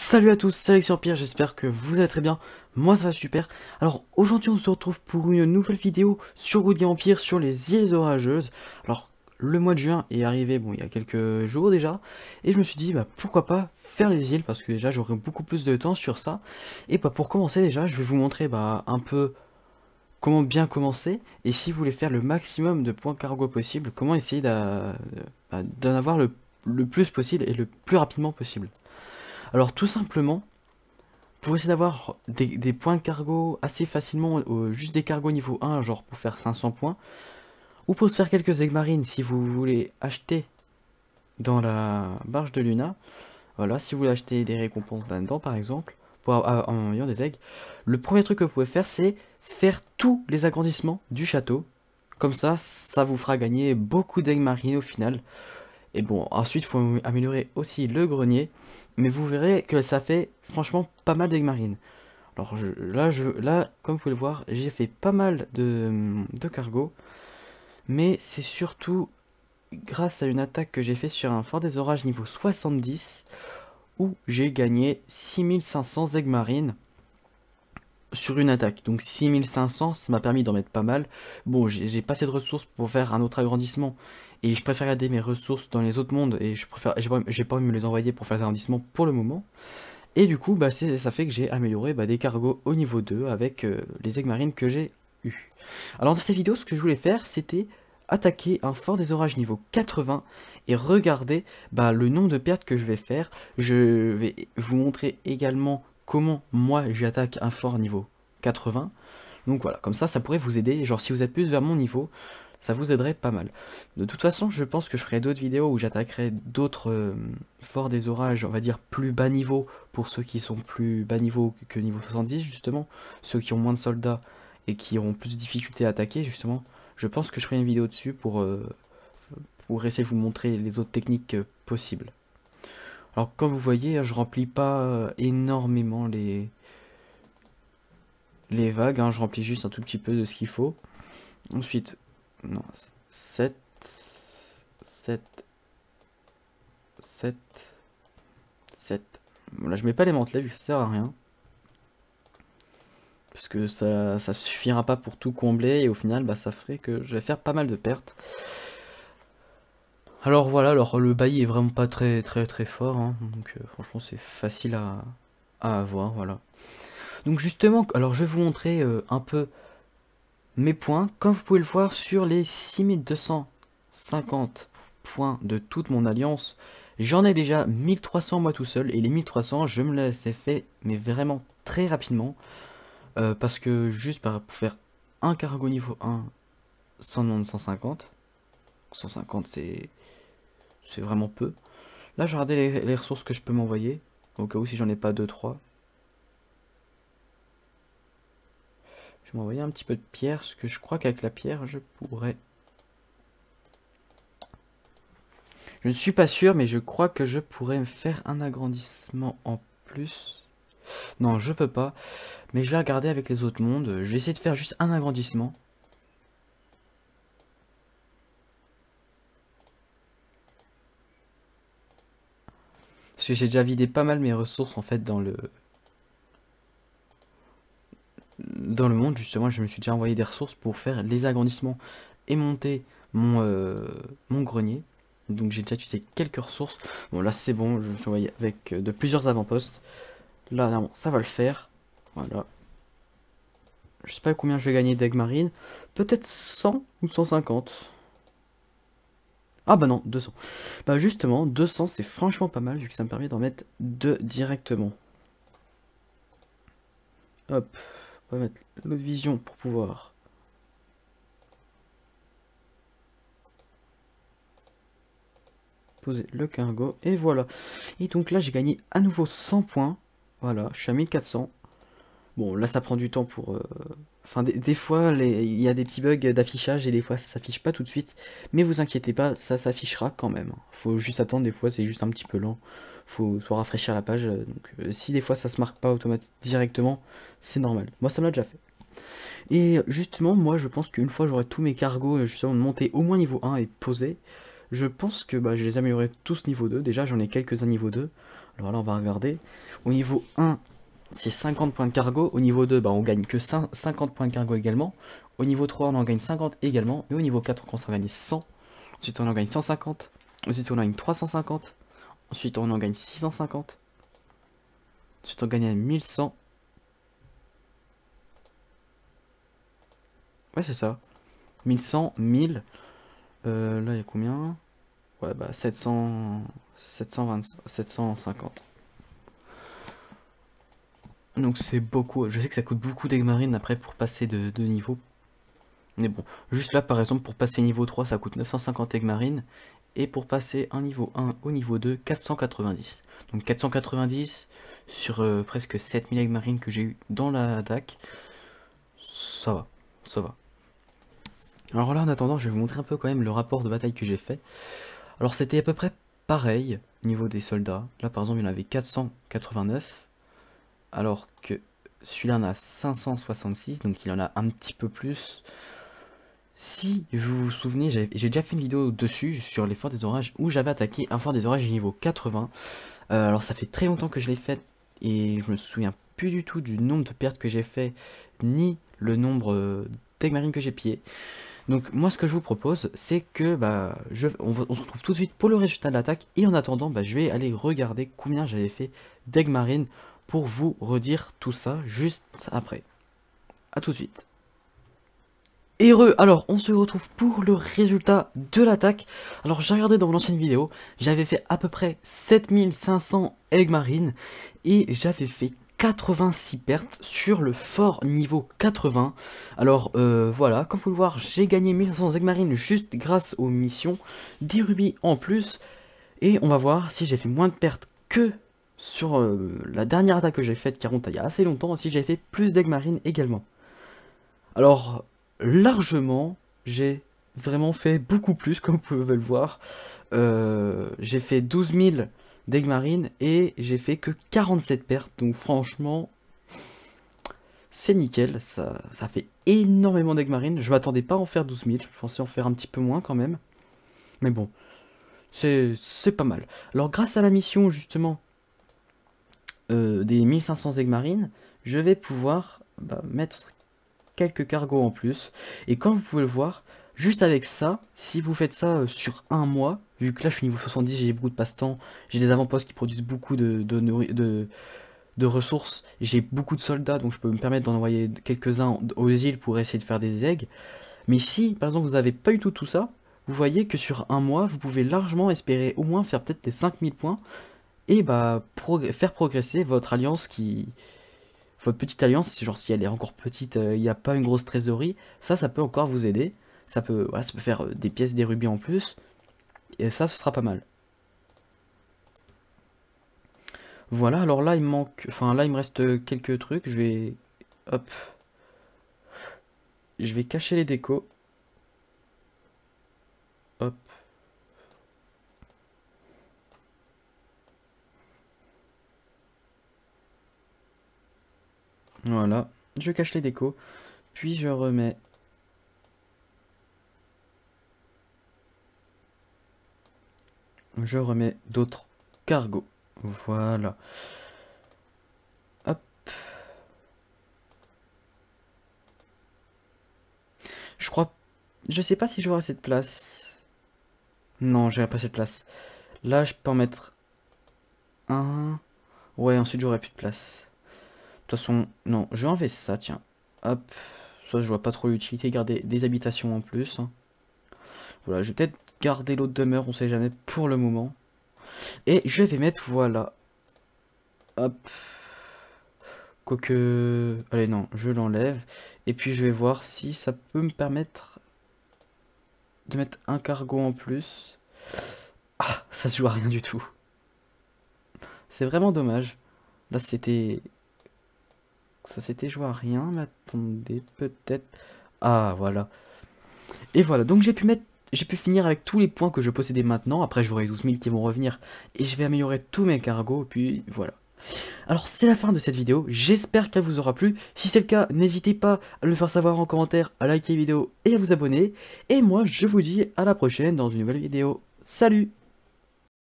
Salut à tous, c'est Alexis Empire, j'espère que vous allez très bien, moi ça va super. Alors aujourd'hui on se retrouve pour une nouvelle vidéo sur Good Game Empire sur les îles orageuses. Alors le mois de juin est arrivé, bon il y a quelques jours déjà, et je me suis dit pourquoi pas faire les îles, parce que déjà j'aurai beaucoup plus de temps sur ça. Et pour commencer déjà, je vais vous montrer un peu comment bien commencer, et si vous voulez faire le maximum de points cargo possible, comment essayer d'en avoir le plus possible et le plus rapidement possible. Alors tout simplement, pour essayer d'avoir des points de cargo assez facilement, juste des cargos niveau 1, genre pour faire 500 points, ou pour se faire quelques aigles marines si vous voulez acheter dans la barge de Luna, voilà, si vous voulez acheter des récompenses là-dedans par exemple, en ayant des aigles, le premier truc que vous pouvez faire c'est faire tous les agrandissements du château, comme ça vous fera gagner beaucoup d'aigles marines au final. Et bon, ensuite, il faut améliorer aussi le grenier. Mais vous verrez que ça fait franchement pas mal d'aigles marines. Alors là, comme vous pouvez le voir, j'ai fait pas mal de cargo. Mais c'est surtout grâce à une attaque que j'ai fait sur un fort des orages niveau 70. Où j'ai gagné 6500 aigles marines sur une attaque. Donc 6500, ça m'a permis d'en mettre pas mal. Bon, j'ai pas assez de ressources pour faire un autre agrandissement. Et je préfère garder mes ressources dans les autres mondes. Et j'ai pas envie de me les envoyer pour faire l'agrandissement pour le moment. Et du coup, ça fait que j'ai amélioré des cargos au niveau 2 avec les aigles marines que j'ai eu. Alors dans cette vidéo, ce que je voulais faire, c'était attaquer un fort des orages niveau 80 et regarder le nombre de pertes que je vais faire. Je vais vous montrer également comment moi j'attaque un fort niveau 80. Donc voilà, comme ça pourrait vous aider. Genre si vous êtes plus vers mon niveau, ça vous aiderait pas mal. De toute façon, je pense que je ferai d'autres vidéos où j'attaquerai d'autres forts des orages, on va dire plus bas niveau, pour ceux qui sont plus bas niveau que niveau 70 justement, ceux qui ont moins de soldats et qui auront plus de difficultés à attaquer justement. Je pense que je ferai une vidéo dessus pour essayer de vous montrer les autres techniques possibles. Alors comme vous voyez, je remplis pas énormément les vagues, hein, je remplis juste un tout petit peu de ce qu'il faut. Ensuite, non, 7, 7, 7, 7. Bon, là je mets pas les mantelets vu que ça sert à rien. Puisque ça suffira pas pour tout combler et au final ça ferait que je vais faire pas mal de pertes. Alors voilà, alors le bailli est vraiment pas très fort, hein, donc franchement c'est facile à avoir, voilà. Donc justement, alors je vais vous montrer un peu mes points. Comme vous pouvez le voir sur les 6250 points de toute mon alliance, j'en ai déjà 1300 moi tout seul, et les 1300 je me les ai fait mais vraiment très rapidement. Parce que juste pour faire un cargo niveau 1, ça demande 150. 150 c'est vraiment peu. Là je regardais les ressources que je peux m'envoyer, au cas où si j'en ai pas 2-3. Je vais m'envoyer un petit peu de pierre, parce que je crois qu'avec la pierre je pourrais... Je ne suis pas sûr, mais je crois que je pourrais me faire un agrandissement en plus. Non, je peux pas. Mais je vais regarder avec les autres mondes. Je vais essayer de faire juste un agrandissement. Parce que j'ai déjà vidé pas mal mes ressources en fait dans le monde justement. Je me suis déjà envoyé des ressources pour faire les agrandissements et monter mon grenier. Donc j'ai déjà utilisé quelques ressources. Bon là c'est bon, je me suis envoyé avec de plusieurs avant-postes. Là non, ça va le faire. Voilà. Je sais pas combien je vais gagner d'aigles marines. Peut-être 100 ou 150. Ah bah non, 200. Bah justement, 200 c'est franchement pas mal vu que ça me permet d'en mettre 2 directement. Hop, on va mettre l'autre vision pour pouvoir poser le cargo. Et voilà. Et donc là j'ai gagné à nouveau 100 points. Voilà, je suis à 1400. Bon là ça prend du temps pour... Enfin des fois il y a des petits bugs d'affichage et des fois ça s'affiche pas tout de suite. Mais vous inquiétez pas, ça s'affichera quand même. Faut juste attendre, des fois c'est juste un petit peu lent. Faut soit rafraîchir la page. Donc si des fois ça se marque pas automatiquement directement, c'est normal. Moi ça me l'a déjà fait. Et justement moi je pense qu'une fois j'aurai tous mes cargos justement montés au moins niveau 1 et posés, je pense que je les améliorerai tous niveau 2. Déjà, j'en ai quelques-uns niveau 2. Alors là, on va regarder. Au niveau 1, c'est 50 points de cargo. Au niveau 2, on gagne que 50 points de cargo également. Au niveau 3, on en gagne 50 également. Et au niveau 4, on commence à gagner 100. Ensuite, on en gagne 150. Ensuite, on en gagne 350. Ensuite, on en gagne 650. Ensuite, on gagne 1100. Ouais, c'est ça. 1100, 1000. Là, il y a combien? Ouais, 750. Donc c'est beaucoup. Je sais que ça coûte beaucoup d'Egg après pour passer de niveau. Mais bon, juste là par exemple pour passer niveau 3 ça coûte 950 Egg. Et pour passer un niveau 1 au niveau 2, 490. Donc 490 sur presque 7000 Egg que j'ai eu dans l'attaque. Ça va, ça va. Alors là en attendant je vais vous montrer un peu quand même le rapport de bataille que j'ai fait. Alors c'était à peu près pareil au niveau des soldats. Là par exemple il y en avait 489. Alors que celui-là en a 566, donc il en a un petit peu plus. Si vous vous souvenez, j'ai déjà fait une vidéo dessus sur les forts des orages où j'avais attaqué un fort des orages niveau 80. Alors ça fait très longtemps que je l'ai fait et je me souviens plus du tout du nombre de pertes que j'ai fait, ni le nombre d'Egg que j'ai pillé. Donc moi ce que je vous propose c'est que on se retrouve tout de suite pour le résultat de l'attaque et en attendant je vais aller regarder combien j'avais fait d'Egg pour vous redire tout ça juste après. A tout de suite. Heureux, alors on se retrouve pour le résultat de l'attaque. Alors j'ai regardé dans mon ancienne vidéo, j'avais fait à peu près 7500 Egg et j'avais fait 86 pertes sur le fort niveau 80. Alors voilà, comme vous pouvez le voir, j'ai gagné 1500 Egg juste grâce aux missions, 10 rubis en plus. Et on va voir si j'ai fait moins de pertes que sur la dernière attaque que j'ai faite, qui remonte il y a assez longtemps, si j'ai fait plus d'Egg également. Alors, largement, j'ai vraiment fait beaucoup plus, comme vous pouvez le voir. J'ai fait 12 000 d'Egg et j'ai fait que 47 pertes. Donc franchement, c'est nickel. Ça fait énormément d'Egg Je m'attendais pas à en faire 12 000. Je pensais en faire un petit peu moins quand même. Mais bon, c'est pas mal. Alors grâce à la mission justement des 1500 Egg je vais pouvoir mettre quelques cargos en plus. Et comme vous pouvez le voir, juste avec ça, si vous faites ça sur un mois, vu que là je suis niveau 70, j'ai beaucoup de passe-temps, j'ai des avant-postes qui produisent beaucoup de ressources, j'ai beaucoup de soldats, donc je peux me permettre d'en envoyer quelques-uns aux îles pour essayer de faire des eggs. Mais si, par exemple, vous n'avez pas du tout ça, vous voyez que sur un mois, vous pouvez largement espérer au moins faire peut-être les 5000 points et faire progresser votre alliance votre petite alliance, genre si elle est encore petite, il n'y a pas une grosse trésorerie, ça peut encore vous aider. Ça peut faire des pièces, des rubis en plus. Et ça, ce sera pas mal. Voilà, alors là, il me manque... Enfin, là, il me reste quelques trucs. Je vais... Hop. Je vais cacher les décos. Hop. Voilà. Je cache les décos. Puis je remets... d'autres cargos. Voilà. Hop. Je crois... Je sais pas si j'aurai assez de place. Non, j'aurai pas assez de place. Là, je peux en mettre un. Ouais, ensuite j'aurai plus de place. De toute façon, non, je vais enlever ça, tiens. Hop. Ça, je vois pas trop l'utilité, garder des habitations en plus. Voilà, je vais peut-être garder l'autre demeure, on sait jamais, pour le moment. Et je vais mettre, voilà. Hop. Quoique... Allez, non, je l'enlève. Et puis je vais voir si ça peut me permettre de mettre un cargo en plus. Ah, ça se joue à rien du tout. C'est vraiment dommage. Là, c'était... Ça s'était joué à rien, mais attendez, peut-être... Ah, voilà. Et voilà, donc j'ai pu finir avec tous les points que je possédais maintenant. Après, j'aurai 12 000 qui vont revenir. Et je vais améliorer tous mes cargos, et puis voilà. Alors, c'est la fin de cette vidéo. J'espère qu'elle vous aura plu. Si c'est le cas, n'hésitez pas à le faire savoir en commentaire, à liker la vidéo et à vous abonner. Et moi, je vous dis à la prochaine dans une nouvelle vidéo. Salut!